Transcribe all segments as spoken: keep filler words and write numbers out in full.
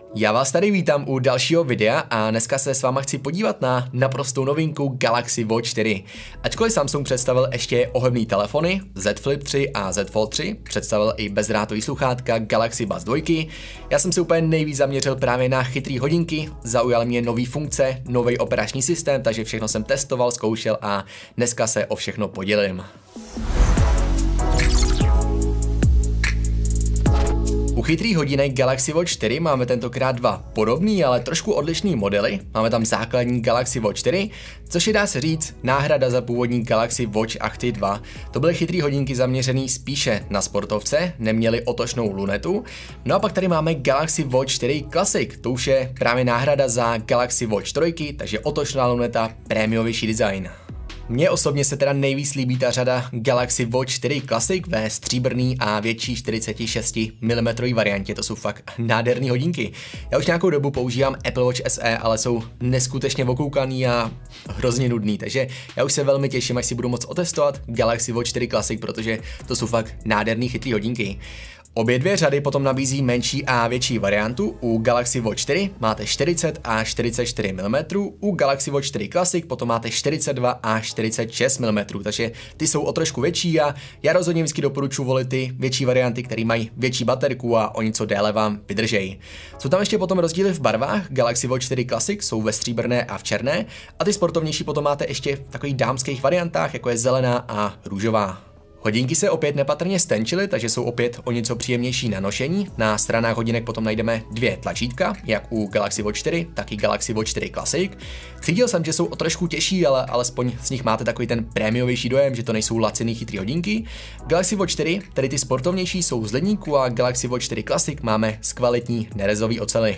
Já vás tady vítám u dalšího videa a dneska se s váma chci podívat na naprostou novinku Galaxy Watch čtyři. Ačkoliv Samsung představil ještě ohebný telefony Z Flip tři a Z Fold tři, představil i bezdrátový sluchátka Galaxy Buds dva, já jsem se úplně nejvíc zaměřil právě na chytrý hodinky, zaujaly mě nový funkce, nový operační systém, takže všechno jsem testoval, zkoušel a dneska se o všechno podělím. U chytrých hodinek Galaxy Watch čtyři máme tentokrát dva podobný, ale trošku odlišný modely. Máme tam základní Galaxy Watch čtyři, což je, dá se říct, náhrada za původní Galaxy Watch Active dva. To byly chytrý hodinky zaměřený spíše na sportovce, neměly otočnou lunetu. No a pak tady máme Galaxy Watch čtyři Classic, to už je právě náhrada za Galaxy Watch tři, takže otočná luneta, prémiovější design. Mně osobně se teda nejvíc líbí ta řada Galaxy Watch čtyři Classic ve stříbrný a větší čtyřicet šest milimetrů variantě, to jsou fakt nádherné hodinky. Já už nějakou dobu používám Apple Watch S E, ale jsou neskutečně okoukaný a hrozně nudný, takže já už se velmi těším, až si budu moct otestovat Galaxy Watch čtyři Classic, protože to jsou fakt nádherný chytrý hodinky. Obě dvě řady potom nabízí menší a větší variantu. U Galaxy Watch čtyři máte čtyřicet a čtyřicet čtyři milimetrů, u Galaxy Watch čtyři Classic potom máte čtyřicet dva a čtyřicet šest milimetrů, takže ty jsou o trošku větší a já rozhodně vždycky doporučuji volit ty větší varianty, které mají větší baterku a o něco déle vám vydržejí. Jsou tam ještě potom rozdíly v barvách, Galaxy Watch čtyři Classic jsou ve stříbrné a v černé a ty sportovnější potom máte ještě v takových dámských variantách, jako je zelená a růžová. Hodinky se opět nepatrně stenčily, takže jsou opět o něco příjemnější na nošení. Na stranách hodinek potom najdeme dvě tlačítka, jak u Galaxy Watch čtyři, tak i Galaxy Watch čtyři Classic. Cítil jsem, že jsou o trošku těžší, ale alespoň z nich máte takový ten prémiovější dojem, že to nejsou laciný chytrý hodinky. Galaxy Watch čtyři, tedy ty sportovnější, jsou z ledníku a Galaxy Watch čtyři Classic máme z kvalitní nerezový ocely.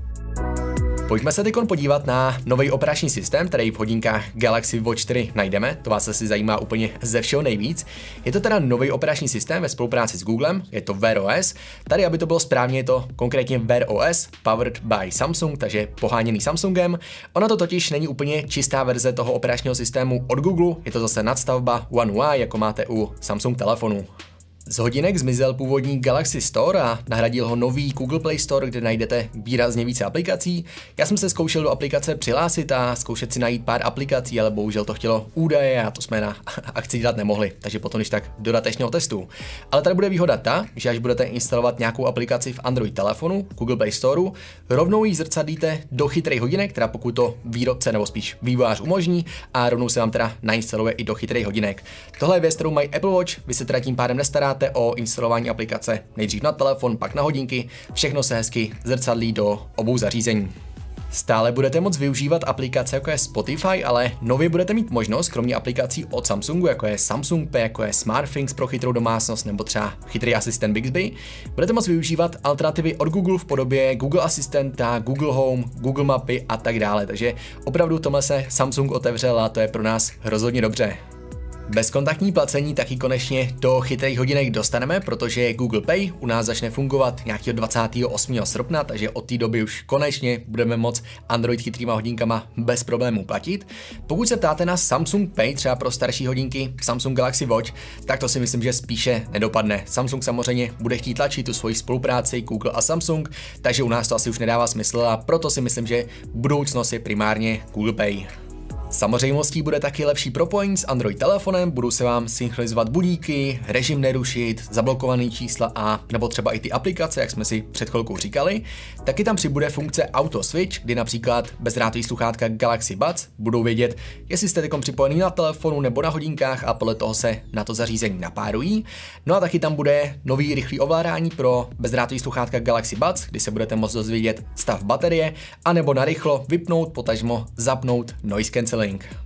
Pojďme se teď podívat na nový operační systém, který v hodinkách Galaxy Watch čtyři najdeme, to vás asi zajímá úplně ze všeho nejvíc. Je to teda nový operační systém ve spolupráci s Googlem, je to Wear O S. Tady, aby to bylo správně, je to konkrétně Wear O S, powered by Samsung, takže poháněný Samsungem. Ona to totiž není úplně čistá verze toho operačního systému od Google, je to zase nadstavba One U I, jako máte u Samsung telefonu. Z hodinek zmizel původní Galaxy Store a nahradil ho nový Google Play Store, kde najdete výrazně více aplikací. Já jsem se zkoušel do aplikace přihlásit a zkoušet si najít pár aplikací, ale bohužel to chtělo údaje a to jsme na akci dělat nemohli, takže potom když tak dodatečného testu. Ale tady bude výhoda ta, že až budete instalovat nějakou aplikaci v Android telefonu, Google Play Store, rovnou ji zrcadlíte do chytrých hodinek, teda pokud to výrobce nebo spíš vývojář umožní, a rovnou se vám teda nainstaluje i do chytrých hodinek. Tohle je věc, kterou mají Apple Watch, vy se teda tím pádem nestaráte o instalování aplikace nejdřív na telefon, pak na hodinky, všechno se hezky zrcadlí do obou zařízení. Stále budete moct využívat aplikace jako je Spotify, ale nově budete mít možnost, kromě aplikací od Samsungu, jako je Samsung Pay, jako je SmartThings pro chytrou domácnost nebo třeba chytrý asistent Bixby, budete moct využívat alternativy od Google v podobě Google Asistenta, Google Home, Google Mapy a tak dále, takže opravdu tomhle se Samsung otevřel a to je pro nás rozhodně dobře. Bezkontaktní placení taky konečně do chytrých hodinek dostaneme, protože Google Pay u nás začne fungovat nějakého dvacátého osmého srpna, takže od té doby už konečně budeme moct Android chytrýma hodinkama bez problémů platit. Pokud se ptáte na Samsung Pay, třeba pro starší hodinky Samsung Galaxy Watch, tak to si myslím, že spíše nedopadne. Samsung samozřejmě bude chtít tlačit tu svoji spolupráci Google a Samsung, takže u nás to asi už nedává smysl a proto si myslím, že budoucnost je primárně Google Pay. Samozřejmostí bude taky lepší propojení s Android telefonem, budou se vám synchronizovat budíky, režim nerušit, zablokované čísla a nebo třeba i ty aplikace, jak jsme si před chvilkou říkali. Taky tam přibude funkce Auto Switch, kdy například bezdrátový sluchátka Galaxy Buds budou vědět, jestli jste teď připojený na telefonu nebo na hodinkách a podle toho se na to zařízení napárují. No a taky tam bude nový rychlý ovládání pro bezdrátový sluchátka Galaxy Buds, kdy se budete moct dozvědět stav baterie, anebo narychlo vypnout, potažmo zapnout noise cancelling.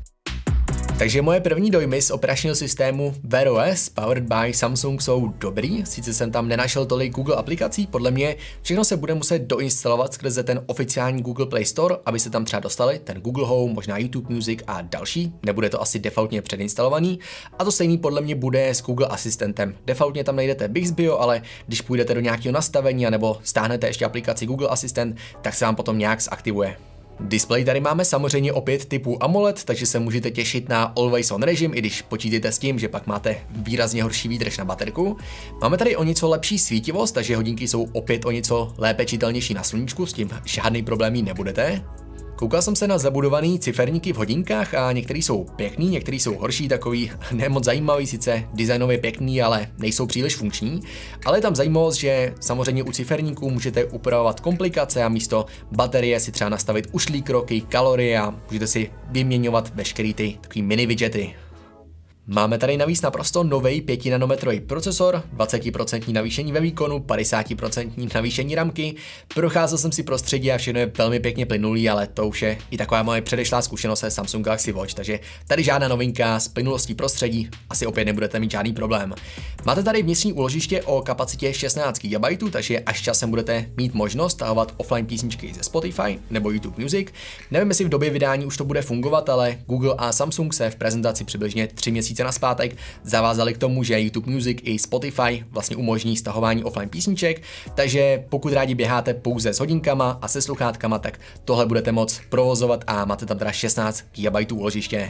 Takže moje první dojmy z operačního systému Wear O S powered by Samsung jsou dobrý, sice jsem tam nenašel tolik Google aplikací, podle mě všechno se bude muset doinstalovat skrze ten oficiální Google Play Store, aby se tam třeba dostali ten Google Home, možná YouTube Music a další, nebude to asi defaultně předinstalovaný a to stejný podle mě bude s Google Asistentem. Defaultně tam najdete Bixby, ale když půjdete do nějakého nastavení anebo stáhnete ještě aplikaci Google Assistant, tak se vám potom nějak zaktivuje. Display tady máme samozřejmě opět typu AMOLED, takže se můžete těšit na Always On režim, i když počítáte s tím, že pak máte výrazně horší výdrž na baterku. Máme tady o něco lepší svítivost, takže hodinky jsou opět o něco lépe čitelnější na sluníčku, s tím žádný problém mít nebudete. Koukal jsem se na zabudovaný ciferníky v hodinkách a některý jsou pěkný, některý jsou horší, takový nemoc zajímavý, sice designově pěkný, ale nejsou příliš funkční. Ale je tam zajímavost, že samozřejmě u ciferníků můžete upravovat komplikace a místo baterie si třeba nastavit ušlý kroky, kalorie a můžete si vyměňovat veškerý ty takový mini widgety. Máme tady navíc naprosto nový pěti nanometrový procesor, dvacet procent navýšení ve výkonu, padesát procent navýšení ramky. Procházel jsem si prostředí a všechno je velmi pěkně plynulý, ale to už je i taková moje předešlá zkušenost se Samsung Galaxy Watch, takže tady žádná novinka s plynulostí prostředí, asi opět nebudete mít žádný problém. Máte tady vnitřní úložiště o kapacitě šestnáct gigabajtů, takže až časem budete mít možnost stahovat offline písničky ze Spotify nebo YouTube Music. Nevím, jestli v době vydání už to bude fungovat, ale Google a Samsung se v prezentaci přibližně tři měsíce naspátek zavázali k tomu, že YouTube Music i Spotify vlastně umožní stahování offline písniček, takže pokud rádi běháte pouze s hodinkama a se sluchátkama, tak tohle budete moct provozovat a máte tam teda šestnáct gigabajtů úložiště.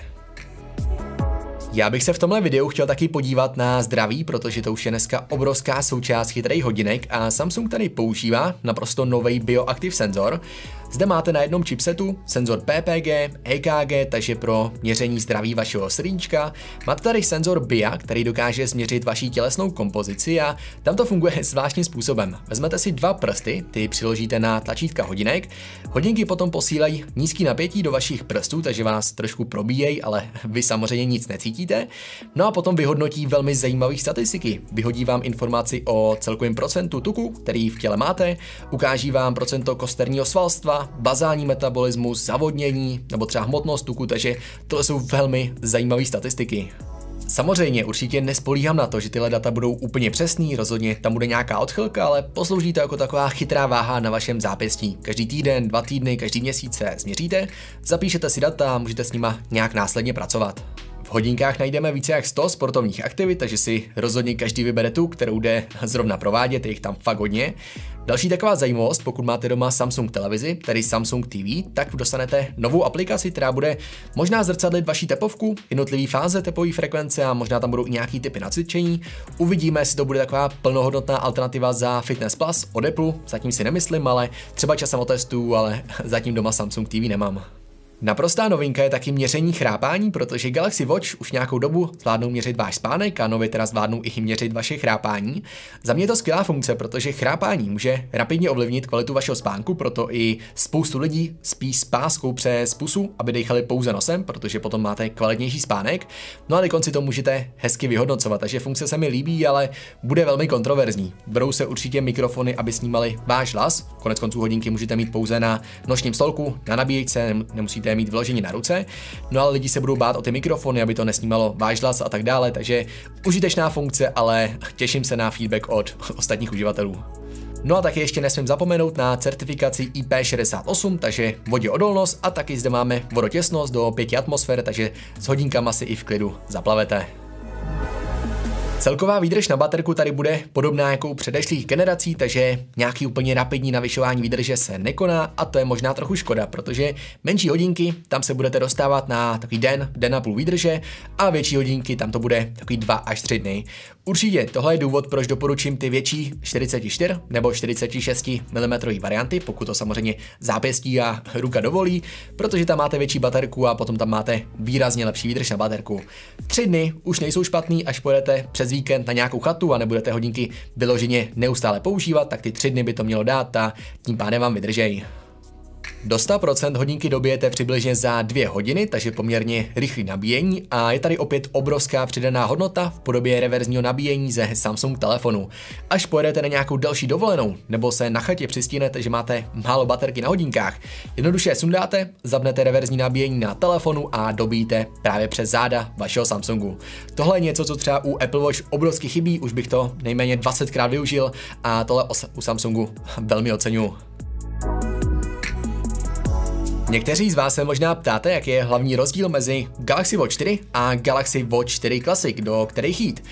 Já bych se v tomhle videu chtěl taky podívat na zdraví, protože to už je dneska obrovská součást chytrých hodinek a Samsung tady používá naprosto nový bioactive senzor. Zde máte na jednom chipsetu senzor P P G, E K G, takže pro měření zdraví vašeho srdíčka. Máte tady senzor B I A, který dokáže změřit vaši tělesnou kompozici a tam to funguje zvláštním způsobem. Vezmete si dva prsty, ty přiložíte na tlačítka hodinek. Hodinky potom posílají nízký napětí do vašich prstů, takže vás trošku probíjejí, ale vy samozřejmě nic necítíte. No a potom vyhodnotí velmi zajímavé statistiky. Vyhodí vám informaci o celkovém procentu tuku, který v těle máte, ukáží vám procento kosterního svalstva, bazální metabolismus, zavodnění nebo třeba hmotnost tuku, takže tohle jsou velmi zajímavé statistiky. Samozřejmě určitě nespolíhám na to, že tyhle data budou úplně přesný, rozhodně tam bude nějaká odchylka, ale poslouží to jako taková chytrá váha na vašem zápěstí. Každý týden, dva týdny, každý měsíc se změříte, zapíšete si data a můžete s nima nějak následně pracovat. V hodinkách najdeme více jak sto sportovních aktivit, takže si rozhodně každý vybere tu, kterou jde zrovna provádět, je jich tam fakt hodně. Další taková zajímavost, pokud máte doma Samsung televizi, tedy Samsung T V, tak dostanete novou aplikaci, která bude možná zrcadlit vaši tepovku, jednotlivý fáze tepové frekvence a možná tam budou i nějaký typy na cvičení. Uvidíme, jestli to bude taková plnohodnotná alternativa za Fitness Plus od Apple, zatím si nemyslím, ale třeba časem otestuju, ale zatím doma Samsung T V nemám. Naprostá novinka je taky měření chrápání, protože Galaxy Watch už nějakou dobu zvládnou měřit váš spánek a nově teda zvládnou i měřit vaše chrápání. Za mě je to skvělá funkce, protože chrápání může rapidně ovlivnit kvalitu vašeho spánku, proto i spoustu lidí spí s páskou přes pusu, aby dechali pouze nosem, protože potom máte kvalitnější spánek. No a na konci to můžete hezky vyhodnocovat, takže funkce se mi líbí, ale bude velmi kontroverzní. Berou se určitě mikrofony, aby snímali váš hlas. Konec konců hodinky můžete mít pouze na nočním stolku, na nabíječce, nemusíte mít vložení na ruce, no ale lidi se budou bát o ty mikrofony, aby to nesnímalo váš hlas a tak dále, takže užitečná funkce, ale těším se na feedback od ostatních uživatelů. No a taky ještě nesmím zapomenout na certifikaci I P šedesát osm, takže voděodolnost a taky zde máme vodotěsnost do pěti atmosfér, takže s hodinkama si i v klidu zaplavete. Celková výdrž na baterku tady bude podobná jako u předešlých generací, takže nějaký úplně rapidní navyšování výdrže se nekoná a to je možná trochu škoda, protože menší hodinky, tam se budete dostávat na takový den, den a půl výdrže a větší hodinky, tam to bude takový dva až tři dny. Určitě tohle je důvod, proč doporučím ty větší čtyřicet čtyři nebo čtyřicet šest milimetrů varianty, pokud to samozřejmě zápěstí a ruka dovolí, protože tam máte větší baterku a potom tam máte výrazně lepší výdrž na baterku. Tři dny už nejsou špatný, až pojedete přes víkend na nějakou chatu a nebudete hodinky vyloženě neustále používat, tak ty tři dny by to mělo dát a tím pádem vám vydržejí. Do sto procent hodinky dobijete přibližně za dvě hodiny, takže poměrně rychlý nabíjení a je tady opět obrovská přidaná hodnota v podobě reverzního nabíjení ze Samsung telefonu. Až pojedete na nějakou další dovolenou nebo se na chatě přistínete, že máte málo baterky na hodinkách, jednoduše je sundáte, zapnete reverzní nabíjení na telefonu a dobíjíte právě přes záda vašeho Samsungu. Tohle je něco, co třeba u Apple Watch obrovsky chybí, už bych to nejméně dvacetkrát využil a tohle u Samsungu velmi oceňuji. Někteří z vás se možná ptáte, jaký je hlavní rozdíl mezi Galaxy Watch čtyři a Galaxy Watch čtyři Classic, do kterých jít.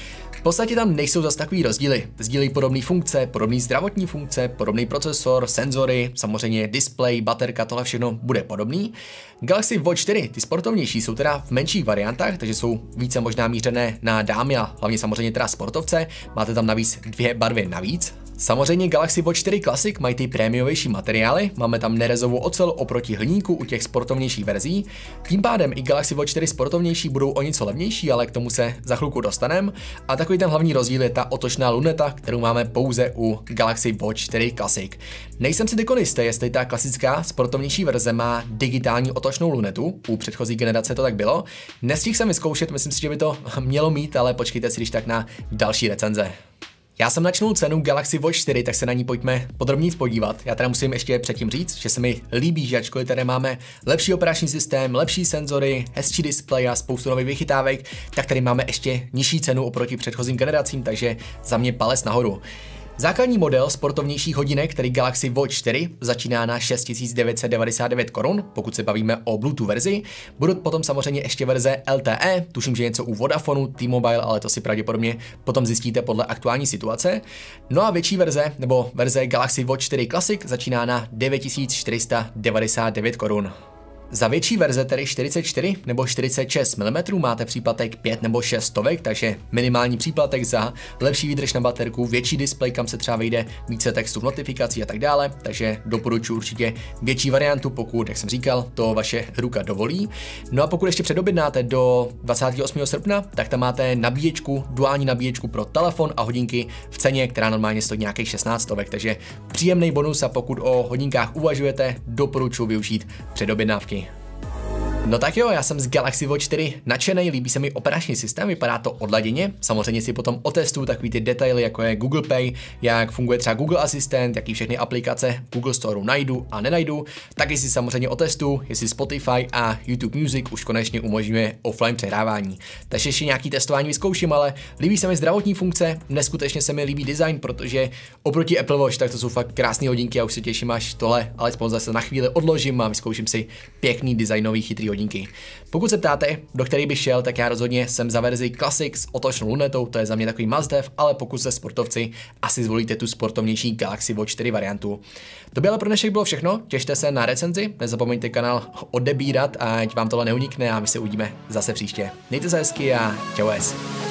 V podstatě tam nejsou zase takový rozdíly. Sdílejí podobné funkce, podobné zdravotní funkce, podobný procesor, senzory, samozřejmě display, baterka, tohle všechno bude podobný. Galaxy Watch čtyři, ty sportovnější, jsou teda v menších variantách, takže jsou více možná mířené na dámy a hlavně samozřejmě teda sportovce. Máte tam navíc dvě barvy navíc. Samozřejmě Galaxy Watch čtyři Classic mají ty prémiovější materiály, máme tam nerezovou ocel oproti hliníku u těch sportovnějších verzí. Tím pádem i Galaxy Watch čtyři sportovnější budou o něco levnější, ale k tomu se za chvilku dostaneme. A takový ten hlavní rozdíl je ta otočná luneta, kterou máme pouze u Galaxy Watch čtyři Classic. Nejsem si teď jistý, jestli ta klasická sportovnější verze má digitální otočnou lunetu, u předchozí generace to tak bylo. Nestihl jsem vyzkoušet, myslím si, že by to mělo mít, ale počkejte si když tak na další recenze. Já jsem načnul cenu Galaxy Watch čtyři, tak se na ní pojďme podrobněji podívat. Já teda musím ještě předtím říct, že se mi líbí, že ačkoliv tady máme lepší operační systém, lepší senzory, hezčí displej a spoustu nových vychytávek, tak tady máme ještě nižší cenu oproti předchozím generacím, takže za mě palec nahoru. Základní model sportovnějších hodinek, který Galaxy Watch čtyři, začíná na šest tisíc devět set devadesát devět korun, pokud se bavíme o Bluetooth verzi. Budou potom samozřejmě ještě verze L T E, tuším, že něco u Vodafonu, T-Mobile, ale to si pravděpodobně potom zjistíte podle aktuální situace. No a větší verze, nebo verze Galaxy Watch čtyři Classic, začíná na devět tisíc čtyři sta devadesát devět korun. Za větší verze, tedy čtyřicet čtyři nebo čtyřicet šest milimetrů, máte příplatek pět nebo šest stovek, takže minimální příplatek za lepší výdrž na baterku, větší displej, kam se třeba vejde více textu v notifikací a tak dále, takže doporučuji určitě větší variantu, pokud, jak jsem říkal, to vaše ruka dovolí. No a pokud ještě předobjednáte do dvacátého osmého srpna, tak tam máte nabíječku, duální nabíječku pro telefon a hodinky v ceně, která normálně stojí nějakých šestnáct stovek, takže příjemný bonus a pokud o hodinkách uvažujete, doporučuji využít předobjednávky. No tak jo, já jsem z Galaxy Watch čtyři nadšenej, líbí se mi operační systém, vypadá to odladěně, samozřejmě si potom otestuju takový ty detaily, jako je Google Pay, jak funguje třeba Google Asistent, jaký všechny aplikace Google Storeu najdu a nenajdu, taky si samozřejmě otestuju, jestli Spotify a YouTube Music už konečně umožňuje offline přehrávání. Takže ještě nějaký testování vyzkouším, ale líbí se mi zdravotní funkce, neskutečně se mi líbí design, protože oproti Apple Watch, tak to jsou fakt krásné hodinky a už se těším, až tohle alespoň zase na chvíli odložím a vyzkouším si pěkný designový chytrý hodinky. Pokud se ptáte, do který bych šel, tak já rozhodně jsem za verzi Classic s otočnou lunetou, to je za mě takový must have, ale pokud jste sportovci, asi zvolíte tu sportovnější Galaxy Watch čtyři variantu. To by ale pro dnešek bylo všechno, těšte se na recenzi, nezapomeňte kanál odebírat, ať vám tohle neunikne a my se uvidíme zase příště. Mějte se hezky a čau es.